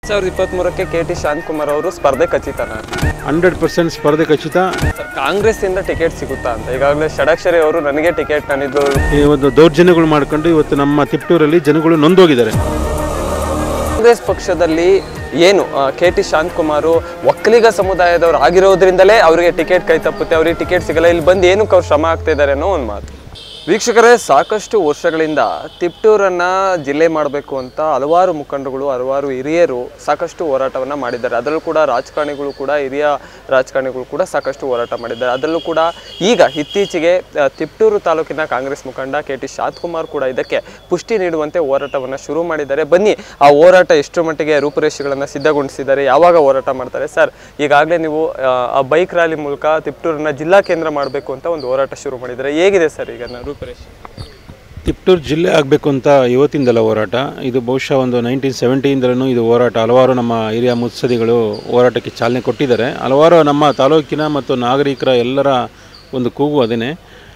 2023ಕ್ಕೆ KT Shanthakumar ಅವರು ಸ್ಪರ್ಧೆ ಖಚಿತನಾ? 100% ಸ್ಪರ್ಧೆ ಖಚಿತ. ಕಾಂಗ್ರೆಸ್ ಇಂದ ಟಿಕೆಟ್ ಸಿಗುತ್ತಾ ಅಂತ ಈಗಾಗಲೇ ಷಡಕ್ಷರಿ ಅವರು ನನಗೆ ಟಿಕೆಟ್ ನಾನಿದ್ದು ಈ ಒಂದು ದೌರ್ಜನ್ಯಗಳು ಮಾಡ್ಕೊಂಡು ಇವತ್ತು ನಮ್ಮ ತಿಪ್ಟೂರಲ್ಲಿ ಜನಗಳು ನೊಂದೋಗಿದ್ದಾರೆ. ಕಾಂಗ್ರೆಸ್ ಪಕ್ಷದಲ್ಲಿ ಏನು KT ಶಾಂತಕುಮಾರ್ ಒಕ್ಕಲಿಗ ಸಮುದಾಯದವರು ಆಗಿರೋದ್ರಿಂದಲೇ ಅವರಿಗೆ ಟಿಕೆಟ್ ಕೈ ತಪ್ಪುತ್ತೆ, ಅವರಿಗೆ ಟಿಕೆಟ್ ಸಿಗಲ್ಲ, ಇಲ್ಲಿ ಬಂದು ಏನಕ್ಕೆ ಅವ್ರು ಶ್ರಮ ಆಗ್ತಾ ಇದ್ದಾರೆ ಅನ್ನೋ ಒಂದು ಮಾತು. ವೀಕ್ಷಕರೇ, ಸಾಕಷ್ಟು ವರ್ಷಗಳಿಂದ ತಿಪ್ಟೂರನ್ನು ಜಿಲ್ಲೆ ಮಾಡಬೇಕು ಅಂತ ಹಲವಾರು ಮುಖಂಡರುಗಳು, ಹಲವಾರು ಹಿರಿಯರು ಸಾಕಷ್ಟು ಹೋರಾಟವನ್ನು ಮಾಡಿದ್ದಾರೆ. ಅದರಲ್ಲೂ ಕೂಡ ರಾಜಕಾರಣಿಗಳು ಕೂಡ, ಹಿರಿಯ ರಾಜಕಾರಣಿಗಳು ಕೂಡ ಸಾಕಷ್ಟು ಹೋರಾಟ ಮಾಡಿದ್ದಾರೆ. ಅದರಲ್ಲೂ ಕೂಡ ಈಗ ಇತ್ತೀಚೆಗೆ ತಿಪ್ಟೂರು ತಾಲೂಕಿನ ಕಾಂಗ್ರೆಸ್ ಮುಖಂಡ KT ಶಾಂತಕುಮಾರ್ ಕೂಡ ಇದಕ್ಕೆ ಪುಷ್ಟಿ ನೀಡುವಂತೆ ಹೋರಾಟವನ್ನು ಶುರು ಮಾಡಿದ್ದಾರೆ. ಬನ್ನಿ, ಆ ಹೋರಾಟ ಎಷ್ಟು ಮಟ್ಟಿಗೆ ರೂಪುರೇಷೆಗಳನ್ನು ಸಿದ್ಧಗೊಳಿಸಿದ್ದಾರೆ, ಯಾವಾಗ ಹೋರಾಟ ಮಾಡ್ತಾರೆ. ಸರ್, ಈಗಾಗಲೇ ನೀವು ಆ ಬೈಕ್ ರ್ಯಾಲಿ ಮೂಲಕ ತಿಪ್ಟೂರನ್ನ ಜಿಲ್ಲಾ ಕೇಂದ್ರ ಮಾಡಬೇಕು ಅಂತ ಒಂದು ಹೋರಾಟ ಶುರು ಮಾಡಿದ್ದಾರೆ. ಹೇಗಿದೆ ಸರ್ ಈಗ ರೂಪುರೇಷೆ? ತಿಪ್ಟೂರು ಜಿಲ್ಲೆ ಆಗಬೇಕು ಅಂತ ಇವತ್ತಿಂದಲ್ಲ ಹೋರಾಟ. ಇದು ಬಹುಶಃ ಒಂದು 1970ಇಂದಲೂ ಇದು ಹೋರಾಟ. ಹಲವಾರು ನಮ್ಮ ಹಿರಿಯ ಮುತ್ಸದಿಗಳು ಹೋರಾಟಕ್ಕೆ ಚಾಲನೆ ಕೊಟ್ಟಿದ್ದಾರೆ. ಹಲವಾರು ನಮ್ಮ ತಾಲೂಕಿನ ಮತ್ತು ನಾಗರಿಕರ ಎಲ್ಲರ ಒಂದು ಕೂಗು ಅದೇನೆ.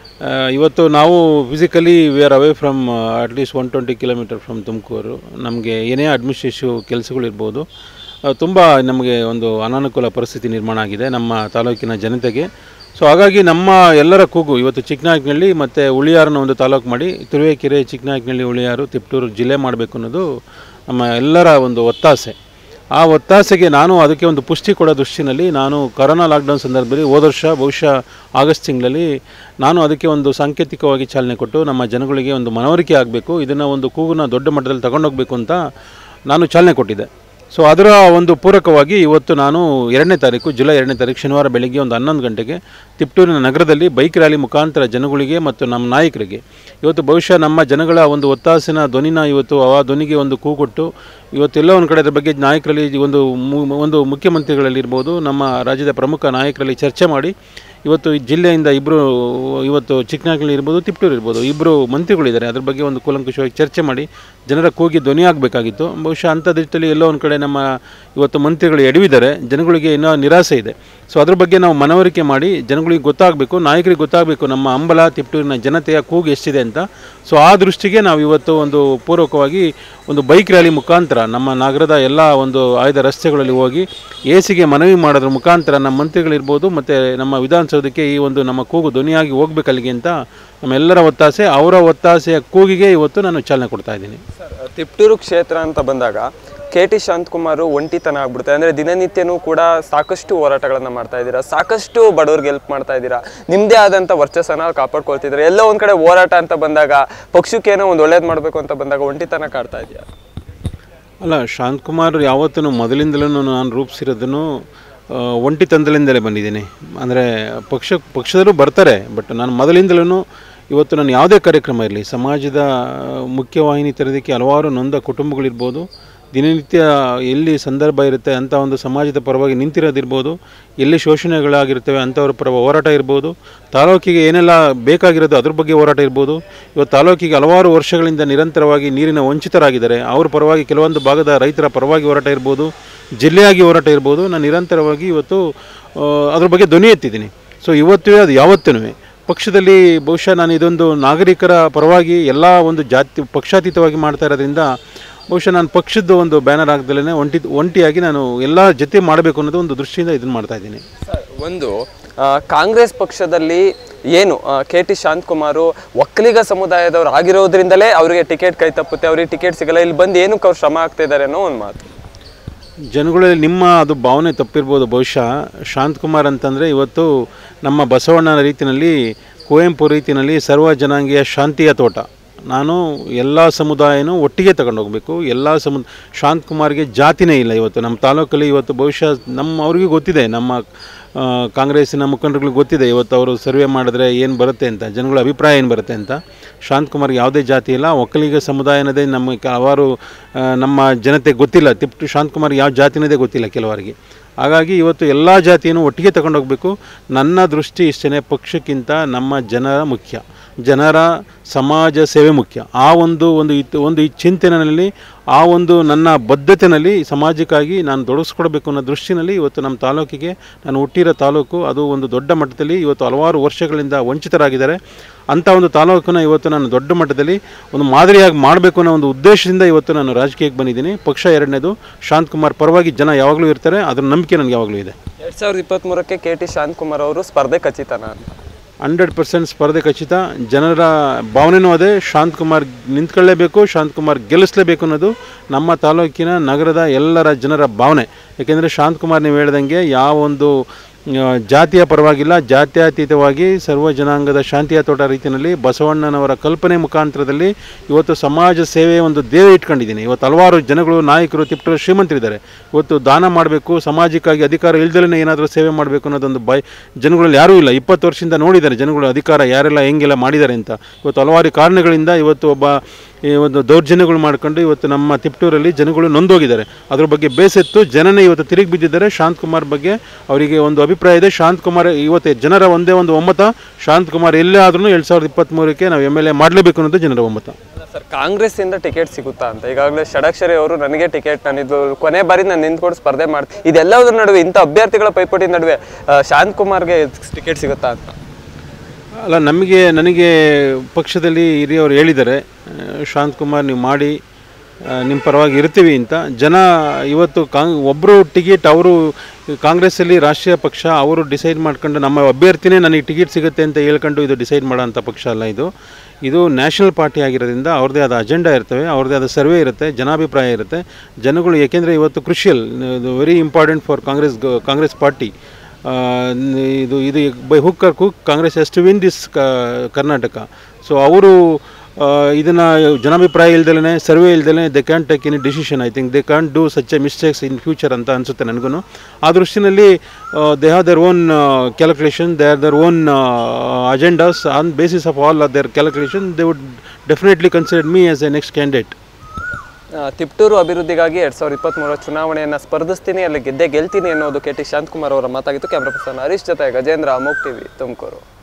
ಇವತ್ತು ನಾವು physically we are away from at least 120 kilometre from Tumakuru. ನಮಗೆ ಏನೇ ಅಡ್ಮಿನಿಸ್ಟ್ರೇಟಿವ್ ಕೆಲಸಗಳಿರ್ಬೋದು, ತುಂಬ ನಮಗೆ ಒಂದು ಅನಾನುಕೂಲ ಪರಿಸ್ಥಿತಿ ನಿರ್ಮಾಣ ಆಗಿದೆ ನಮ್ಮ ತಾಲೂಕಿನ ಜನತೆಗೆ. ಸೊ ಹಾಗಾಗಿ ನಮ್ಮ ಎಲ್ಲರ ಕೂಗು ಇವತ್ತು ಚಿಕ್ಕನಾಯಕನಹಳ್ಳಿ ಮತ್ತು ಉಳಿಯಾರನ ಒಂದು ತಾಲೂಕು ಮಾಡಿ ತುರುವೇಕೆರೆ, ಚಿಕ್ಕನಾಯಕನಹಳ್ಳಿ, ಉಳಿಯಾರು, ತಿಪ್ಟೂರು ಜಿಲ್ಲೆ ಮಾಡಬೇಕು ಅನ್ನೋದು ನಮ್ಮ ಎಲ್ಲರ ಒಂದು ಒತ್ತಾಸೆ. ಆ ಒತ್ತಾಸೆಗೆ ನಾನು ಅದಕ್ಕೆ ಒಂದು ಪುಷ್ಟಿ ಕೊಡೋ ದೃಷ್ಟಿನಲ್ಲಿ ನಾನು ಕೊರೋನಾ ಲಾಕ್ಡೌನ್ ಸಂದರ್ಭದಲ್ಲಿ ಹೋದ ವರ್ಷ ಬಹುಶಃ ಆಗಸ್ಟ್ ತಿಂಗಳಲ್ಲಿ ನಾನು ಅದಕ್ಕೆ ಒಂದು ಸಾಂಕೇತಿಕವಾಗಿ ಚಾಲನೆ ಕೊಟ್ಟು ನಮ್ಮ ಜನಗಳಿಗೆ ಒಂದು ಮನವರಿಕೆ ಆಗಬೇಕು, ಇದನ್ನು ಒಂದು ಕೂಗನ್ನ ದೊಡ್ಡ ಮಟ್ಟದಲ್ಲಿ ತಗೊಂಡೋಗಬೇಕು ಅಂತ ನಾನು ಚಾಲನೆ ಕೊಟ್ಟಿದ್ದೆ. ಸೊ ಅದರ ಒಂದು ಪೂರಕವಾಗಿ ಇವತ್ತು ನಾನು 2ನೇ ತಾರೀಕು, ಜುಲೈ 2ನೇ ತಾರೀಕು ಶನಿವಾರ ಬೆಳಗ್ಗೆ ಒಂದು 11 ಗಂಟೆಗೆ ತಿಪ್ಟೂರಿನ ನಗರದಲ್ಲಿ ಬೈಕ್ ರ್ಯಾಲಿ ಮುಖಾಂತರ ಜನಗಳಿಗೆ ಮತ್ತು ನಮ್ಮ ನಾಯಕರಿಗೆ ಇವತ್ತು ಬಹುಶಃ ನಮ್ಮ ಜನಗಳ ಒಂದು ಒತ್ತಾಸಿನ ಧ್ವನಿನ ಇವತ್ತು ಆ ಧ್ವನಿಗೆ ಒಂದು ಕೂಗೊಟ್ಟು ಇವತ್ತೆಲ್ಲ ಒಂದು ಕಡೆ ಅದರ ಬಗ್ಗೆ ನಾಯಕರಲ್ಲಿ ಒಂದು ಮುಖ್ಯಮಂತ್ರಿಗಳಲ್ಲಿರ್ಬೋದು, ನಮ್ಮ ರಾಜ್ಯದ ಪ್ರಮುಖ ನಾಯಕರಲ್ಲಿ ಚರ್ಚೆ ಮಾಡಿ ಇವತ್ತು ಈ ಜಿಲ್ಲೆಯಿಂದ ಇಬ್ಬರು, ಇವತ್ತು ಚಿಕ್ಕನಾಯಕನಹಳ್ಳಿ ಇರ್ಬೋದು, ತಿಪ್ಟೂರು ಇರ್ಬೋದು, ಇಬ್ಬರು ಮಂತ್ರಿಗಳಿದ್ದಾರೆ. ಅದ್ರ ಬಗ್ಗೆ ಒಂದು ಕೂಲಂಕುಷವಾಗಿ ಚರ್ಚೆ ಮಾಡಿ ಜನರ ಕೂಗಿ ಧ್ವನಿ ಆಗಬೇಕಾಗಿತ್ತು. ಬಹುಶಃ ಅಂಥ ದೃಷ್ಟಿಯಲ್ಲಿ ಎಲ್ಲೋ ಒಂದು ಕಡೆ ನಮ್ಮ ಇವತ್ತು ಮಂತ್ರಿಗಳು ಎಡವಿದ್ದಾರೆ, ಜನಗಳಿಗೆ ಇನ್ನೂ ನಿರಾಸೆ ಇದೆ. ಸೊ ಅದ್ರ ಬಗ್ಗೆ ನಾವು ಮನವರಿಕೆ ಮಾಡಿ ಜನಗಳಿಗೆ ಗೊತ್ತಾಗಬೇಕು, ನಾಯಕರಿಗೆ ಗೊತ್ತಾಗಬೇಕು ನಮ್ಮ ಅಂಬಲ ತಿಪ್ಟೂರಿನ ಜನತೆಯ ಕೂಗು ಎಷ್ಟಿದೆ ಅಂತ. ಸೊ ಆ ದೃಷ್ಟಿಗೆ ನಾವು ಇವತ್ತು ಒಂದು ಪೂರ್ವಕವಾಗಿ ಒಂದು ಬೈಕ್ ರ್ಯಾಲಿ ಮುಖಾಂತರ ನಮ್ಮ ನಗರದ ಎಲ್ಲ ಒಂದು ಆಯ್ದ ರಸ್ತೆಗಳಲ್ಲಿ ಹೋಗಿ ಎಸಿಗೆ ಮನವಿ ಮಾಡೋದ್ರ ಮುಖಾಂತರ ನಮ್ಮ ಮಂತ್ರಿಗಳಿರ್ಬೋದು ಮತ್ತು ನಮ್ಮ ವಿಧಾನಸೌಧಕ್ಕೆ ಈ ಒಂದು ನಮ್ಮ ಕೂಗು ಧ್ವನಿಯಾಗಿ ಹೋಗ್ಬೇಕಲ್ಲಿಗೆ ಅಂತ ನಮ್ಮೆಲ್ಲರ ಒತ್ತಾಸೆ, ಅವರ ಒತ್ತಾಸೆಯ ಕೂಗಿಗೆ ಇವತ್ತು ನಾನು ಚಾಲನೆ ಕೊಡ್ತಾ ಇದ್ದೀನಿ. ತಿಪ್ಟೂರು ಕ್ಷೇತ್ರ ಅಂತ ಬಂದಾಗ KT ಶಾಂತಕುಮಾರ್ ಒಂಟಿತನ ಆಗ್ಬಿಡುತ್ತೆ. ಅಂದರೆ ದಿನನಿತ್ಯನೂ ಕೂಡ ಸಾಕಷ್ಟು ಹೋರಾಟಗಳನ್ನು ಮಾಡ್ತಾ ಇದ್ದೀರಾ, ಸಾಕಷ್ಟು ಬಡವ್ರಿಗೆ ಹೆಲ್ಪ್ ಮಾಡ್ತಾ ಇದ್ದೀರಾ, ನಿಮ್ಮದೇ ಆದಂಥ ವರ್ಚಸ್ಸನ್ನು ಕಾಪಾಡ್ಕೊಳ್ತಿದ್ದೀರಾ. ಎಲ್ಲೋ ಒಂದು ಕಡೆ ಹೋರಾಟ ಅಂತ ಬಂದಾಗ, ಪಕ್ಷಕ್ಕೇನೋ ಒಂದು ಒಳ್ಳೇದು ಮಾಡಬೇಕು ಅಂತ ಬಂದಾಗ ಒಂಟಿತನ ಕಾಡ್ತಾ ಇದೆಯಾ? ಅಲ್ಲ, ಶಾಂತಕುಮಾರ್ ಯಾವತ್ತೂ ಮೊದಲಿಂದಲೂ ನಾನು ರೂಪಿಸಿರೋದನ್ನು ಒಂಟಿತನದಿಂದಲೇ ಬಂದಿದ್ದೀನಿ. ಅಂದರೆ ಪಕ್ಷದಲ್ಲೂ ಬರ್ತಾರೆ, ಬಟ್ ನಾನು ಮೊದಲಿಂದಲೂ ಇವತ್ತು ನಾನು ಯಾವುದೇ ಕಾರ್ಯಕ್ರಮ ಇರಲಿ, ಸಮಾಜದ ಮುಖ್ಯವಾಹಿನಿ ತರೋದಕ್ಕೆ ಹಲವಾರು ನೊಂದ ಕುಟುಂಬಗಳಿರ್ಬೋದು, ದಿನನಿತ್ಯ ಎಲ್ಲಿ ಸಂದರ್ಭ ಇರುತ್ತೆ ಅಂಥ ಒಂದು ಸಮಾಜದ ಪರವಾಗಿ ನಿಂತಿರೋದಿರ್ಬೋದು, ಎಲ್ಲಿ ಶೋಷಣೆಗಳಾಗಿರ್ತವೆ ಅಂಥವ್ರ ಪರ ಹೋರಾಟ ಇರ್ಬೋದು, ತಾಲೂಕಿಗೆ ಏನೆಲ್ಲ ಬೇಕಾಗಿರೋದು ಅದ್ರ ಬಗ್ಗೆ ಹೋರಾಟ ಇರ್ಬೋದು. ಇವತ್ತು ತಾಲೂಕಿಗೆ ಹಲವಾರು ವರ್ಷಗಳಿಂದ ನಿರಂತರವಾಗಿ ನೀರಿನ ವಂಚಿತರಾಗಿದ್ದಾರೆ, ಅವ್ರ ಪರವಾಗಿ ಕೆಲವೊಂದು ಭಾಗದ ರೈತರ ಪರವಾಗಿ ಹೋರಾಟ ಇರ್ಬೋದು, ಜಿಲ್ಲೆಯಾಗಿ ಹೋರಾಟ ಇರ್ಬೋದು. ನಾನು ನಿರಂತರವಾಗಿ ಇವತ್ತು ಅದ್ರ ಬಗ್ಗೆ ಧ್ವನಿ ಎತ್ತಿದ್ದೀನಿ. ಸೊ ಇವತ್ತೇ ಅದು ಯಾವತ್ತೂ ಪಕ್ಷದಲ್ಲಿ ಬಹುಶಃ ನಾನು ಇದೊಂದು ನಾಗರಿಕರ ಪರವಾಗಿ ಎಲ್ಲ ಒಂದು ಪಕ್ಷಾತೀತವಾಗಿ ಮಾಡ್ತಾ ಇರೋದ್ರಿಂದ ಬಹುಶಃ ನಾನು ಪಕ್ಷದ ಒಂದು ಬ್ಯಾನರ್ ಹಾಕ್ದಲೇ ಒಂಟಿಯಾಗಿ ನಾನು ಎಲ್ಲ ಜೊತೆ ಮಾಡಬೇಕು ಅನ್ನೋದು ಒಂದು ದೃಷ್ಟಿಯಿಂದ ಇದನ್ನು ಮಾಡ್ತಾ ಇದ್ದೀನಿ. ಒಂದು ಕಾಂಗ್ರೆಸ್ ಪಕ್ಷದಲ್ಲಿ ಏನು KT ಶಾಂತಕುಮಾರ್ ಒಕ್ಕಲಿಗ ಸಮುದಾಯದವರು ಆಗಿರೋದ್ರಿಂದಲೇ ಅವರಿಗೆ ಟಿಕೆಟ್ ಕೈ ತಪ್ಪುತ್ತೆ, ಅವರಿಗೆ ಟಿಕೆಟ್ ಸಿಗಲ್ಲ, ಇಲ್ಲಿ ಬಂದು ಏನಕ್ಕೆ ಅವ್ರು ಶ್ರಮ ಆಗ್ತಾ ಇದ್ದಾರೆ ಅನ್ನೋ ಒಂದು ಮಾತು. ಜನಗಳಲ್ಲಿ ನಿಮ್ಮ ಅದು ಭಾವನೆ ತಪ್ಪಿರ್ಬೋದು. ಬಹುಶಃ ಶಾಂತಕುಮಾರ್ ಅಂತಂದರೆ ಇವತ್ತು ನಮ್ಮ ಬಸವಣ್ಣನ ರೀತಿಯಲ್ಲಿ, ಕುವೆಂಪು ರೀತಿಯಲ್ಲಿ ಸರ್ವ ಜನಾಂಗೀಯ ಶಾಂತಿಯ ತೋಟ. ನಾನು ಎಲ್ಲ ಸಮುದಾಯನೂ ಒಟ್ಟಿಗೆ ತಗೊಂಡೋಗ್ಬೇಕು. ಎಲ್ಲ ಶಾಂತಕುಮಾರ್ಗೆ ಜಾತಿನೇ ಇಲ್ಲ. ಇವತ್ತು ನಮ್ಮ ತಾಲೂಕಲ್ಲಿ ಇವತ್ತು ಬಹುಶಃ ಅವ್ರಿಗೂ ಗೊತ್ತಿದೆ, ನಮ್ಮ ಕಾಂಗ್ರೆಸ್ಸಿನ ಮುಖಂಡರುಗಳಿಗೆ ಗೊತ್ತಿದೆ, ಇವತ್ತು ಅವರು ಸರ್ವೆ ಮಾಡಿದ್ರೆ ಏನು ಬರುತ್ತೆ ಅಂತ, ಜನಗಳ ಅಭಿಪ್ರಾಯ ಏನು ಬರುತ್ತೆ ಅಂತ. ಶಾಂತಕುಮಾರ್ಗೆ ಯಾವುದೇ ಜಾತಿ ಇಲ್ಲ, ಒಕ್ಕಲಿಗ ಸಮುದಾಯ ಅನ್ನೋದೇ ನಮ್ಮ ಹಲವಾರು ನಮ್ಮ ಜನತೆಗೆ ಗೊತ್ತಿಲ್ಲ. ಶಾಂತಕುಮಾರ್ಗೆ ಯಾವ ಜಾತಿನದೇ ಗೊತ್ತಿಲ್ಲ ಕೆಲವರಿಗೆ. ಹಾಗಾಗಿ ಇವತ್ತು ಎಲ್ಲ ಜಾತಿಯನ್ನು ಒಟ್ಟಿಗೆ ತಗೊಂಡೋಗಬೇಕು. ನನ್ನ ದೃಷ್ಟಿ ಇಷ್ಟೇ, ಪಕ್ಷಕ್ಕಿಂತ ನಮ್ಮ ಜನರ ಮುಖ್ಯ. ಜನರ ಸಮಾಜ ಸೇವೆ ಮುಖ್ಯ. ಆ ಒಂದು ಈ ಚಿಂತನೆಯಲ್ಲಿ, ಆ ಒಂದು ನನ್ನ ಬದ್ಧತೆಯಲ್ಲಿ ಸಮಾಜಕ್ಕಾಗಿ ನಾನು ತೊಡಗಿಸ್ಕೊಡ್ಬೇಕು ಅನ್ನೋ ದೃಷ್ಟಿನಲ್ಲಿ ಇವತ್ತು ನಮ್ಮ ತಾಲೂಕಿಗೆ, ನಾನು ಹುಟ್ಟಿರೋ ತಾಲೂಕು ಅದು ಒಂದು ದೊಡ್ಡ ಮಟ್ಟದಲ್ಲಿ ಇವತ್ತು ಹಲವಾರು ವರ್ಷಗಳಿಂದ ವಂಚಿತರಾಗಿದ್ದಾರೆ. ಅಂಥ ಒಂದು ತಾಲೂಕನ್ನು ಇವತ್ತು ನಾನು ದೊಡ್ಡ ಮಟ್ಟದಲ್ಲಿ ಒಂದು ಮಾದರಿಯಾಗಿ ಮಾಡಬೇಕು ಅನ್ನೋ ಒಂದು ಉದ್ದೇಶದಿಂದ ಇವತ್ತು ನಾನು ರಾಜಕೀಯಕ್ಕೆ ಬಂದಿದ್ದೀನಿ. ಪಕ್ಷ ಎರಡನೇದು, ಶಾಂತಕುಮಾರ್ ಪರವಾಗಿ ಜನ ಯಾವಾಗಲೂ ಇರ್ತಾರೆ, ಅದರ ನಂಬಿಕೆ ನನಗೆ ಯಾವಾಗಲೂ ಇದೆ. 2023ಕ್ಕೆ KT ಶಾಂತಕುಮಾರ್ ಅವರು ಸ್ಪರ್ಧೆ ಖಚಿತನಾ ಅಂತ? 100% ಸ್ಪರ್ಧೆ ಖಚಿತ. ಜನರ ಭಾವನೆಯೂ ಅದೇ, ಶಾಂತಕುಮಾರ್ ನಿಂತ್ಕೊಳ್ಳೇಬೇಕು, ಶಾಂತಕುಮಾರ್ ಗೆಲ್ಲಿಸಲೇಬೇಕು ಅನ್ನೋದು ನಮ್ಮ ತಾಲೂಕಿನ ನಗರದ ಎಲ್ಲರ ಜನರ ಭಾವನೆ. ಏಕೆಂದರೆ ಶಾಂತಕುಮಾರ್ ನೀವು ಹೇಳ್ದಂಗೆ ಯಾವ ಒಂದು ಜಾತಿಯ ಪರವಾಗಿಲ್ಲ, ಜಾತ್ಯತೀತವಾಗಿ ಸರ್ವ ಜನಾಂಗದ ಶಾಂತಿಯ ತೋಟ ರೀತಿಯಲ್ಲಿ ಬಸವಣ್ಣನವರ ಕಲ್ಪನೆ ಮುಖಾಂತರದಲ್ಲಿ ಇವತ್ತು ಸಮಾಜ ಸೇವೆ ಒಂದು ದೇಹ ಇಟ್ಕೊಂಡಿದ್ದೀನಿ. ಇವತ್ತು ಹಲವಾರು ಜನಗಳು, ನಾಯಕರು, ತಿಪ್ಟೂರು ಶ್ರೀಮಂತರಿದ್ದಾರೆ. ಇವತ್ತು ದಾನ ಮಾಡಬೇಕು, ಸಮಾಜಕ್ಕಾಗಿ ಅಧಿಕಾರ ಇಲ್ದಲೇ ಏನಾದರೂ ಸೇವೆ ಮಾಡಬೇಕು ಅನ್ನೋದೊಂದು ಜನಗಳಲ್ಲಿ ಯಾರೂ ಇಲ್ಲ. 20 ವರ್ಷದಿಂದ ನೋಡಿದ್ದಾರೆ ಜನಗಳು ಅಧಿಕಾರ ಯಾರೆಲ್ಲ ಹೆಂಗೆಲ್ಲ ಮಾಡಿದ್ದಾರೆ ಅಂತ. ಇವತ್ತು ಹಲವಾರು ಕಾರಣಗಳಿಂದ ಇವತ್ತು ಈ ಒಂದು ದೌರ್ಜನ್ಯಗಳು ಮಾಡ್ಕೊಂಡು ಇವತ್ತು ನಮ್ಮ ತಿಪ್ಟೂರಲ್ಲಿ ಜನಗಳು ನೊಂದೋಗಿದ್ದಾರೆ. ಅದ್ರ ಬಗ್ಗೆ ಬೇಸತ್ತು ಜನನೇ ಇವತ್ತು ತಿರುಗಿ ಬಿದ್ದಿದ್ದಾರೆ. ಶಾಂತಕುಮಾರ್ ಬಗ್ಗೆ ಅವರಿಗೆ ಒಂದು ಅಭಿಪ್ರಾಯ ಇದೆ. ಶಾಂತಕುಮಾರ್ ಇವತ್ತು ಜನರ ಒಂದೇ ಒಂದು ಒಮ್ಮತ, ಶಾಂತಕುಮಾರ್ ಎಲ್ಲೇ ಆದ್ರೂ 2023ಕ್ಕೆ ನಾವು MLA ಮಾಡಲೇಬೇಕು ಅನ್ನೋದು ಜನರ ಒಮ್ಮತ. ಸರ್, ಕಾಂಗ್ರೆಸ್ಸಿಂದ ಟಿಕೆಟ್ ಸಿಗುತ್ತಾ ಅಂತ ಈಗಾಗಲೇ ಷಡಕ್ಷರಿ ಅವರು ನನಗೆ ಟಿಕೆಟ್, ನಾನಿದ್ದು ಕೊನೆ ಬಾರಿ ನಾನು ನಿಂತ್ಕೊಂಡು ಸ್ಪರ್ಧೆ ಮಾಡ್ತೀನಿ, ಇದೆಲ್ಲದರ ನಡುವೆ ಇಂಥ ಅಭ್ಯರ್ಥಿಗಳ ಪೈಪೋಟಿ ನಡುವೆ ಶಾಂತಕುಮಾರ್ಗೆ ಟಿಕೆಟ್ ಸಿಗುತ್ತಾ ಅಂತ? ಅಲ್ಲ, ನನಗೆ ಪಕ್ಷದಲ್ಲಿ ಹಿರಿಯವರು ಹೇಳಿದ್ದಾರೆ, ಶಾಂತಕುಮಾರ್ ನೀವು ಮಾಡಿ, ನಿಮ್ಮ ಪರವಾಗಿ ಇರ್ತೀವಿ ಅಂತ. ಜನ ಇವತ್ತು ಒಬ್ಬರು ಟಿಕೆಟ್, ಅವರು ಕಾಂಗ್ರೆಸ್ಸಲ್ಲಿ ರಾಷ್ಟ್ರೀಯ ಪಕ್ಷ, ಅವರು ಡಿಸೈಡ್ ಮಾಡ್ಕೊಂಡು ನಮ್ಮ ಅಭ್ಯರ್ಥಿನೇ ನನಗೆ ಟಿಕೆಟ್ ಸಿಗುತ್ತೆ ಅಂತ ಹೇಳ್ಕೊಂಡು ಇದು ಡಿಸೈಡ್ ಮಾಡೋಂಥ ಪಕ್ಷ ಅಲ್ಲ. ಇದು ನ್ಯಾಷನಲ್ ಪಾರ್ಟಿ ಆಗಿರೋದ್ರಿಂದ ಅವ್ರದ್ದೇ ಆದ ಅಜೆಂಡಾ ಇರ್ತವೆ, ಅವ್ರದ್ದೇ ಆದ ಸರ್ವೆ ಇರುತ್ತೆ, ಜನಾಭಿಪ್ರಾಯ ಇರುತ್ತೆ. ಜನಗಳು ಏಕೆಂದರೆ ಇವತ್ತು crucial, very important for Congress party. ಇದು ಬೈ ಹುಕ್ ಆರ್ ಕುಕ್ Congress has to win this Karnataka. So ಅವರು ಇದನ್ನು ಜನಾಭಿಪ್ರಾಯ ಇಲ್ದಲೇ, ಸರ್ವೆ ಇಲ್ದಲೇ they can take any decision. I think they can do such a mistakes in future ಅಂತ ಅನಿಸುತ್ತೆ ನನಗೂ. ಆ ದೃಷ್ಟಿನಲ್ಲಿ they have their own calculation, they are their own agendas. On basis of all of their calculation they would definitely consider me as a next candidate. Tiptur ಅಭಿವೃದ್ಧಿಗಾಗಿ 2023 ಚುನಾವಣೆಯನ್ನು ಸ್ಪರ್ಧಿಸ್ತೀನಿ, ಅಲ್ಲಿ ಗೆಲ್ತೀನಿ ಅನ್ನೋದು KT Shanthakumar ಅವರ ಮಾತಾಗಿತ್ತು. ಕ್ಯಾಮ್ರಾ ಪರ್ಸನ್ ಹರೀಶ್ ಜೊತೆ ಗಜೇಂದ್ರ, ಅಮೋಘ್ TV, ತುಮಕೂರು.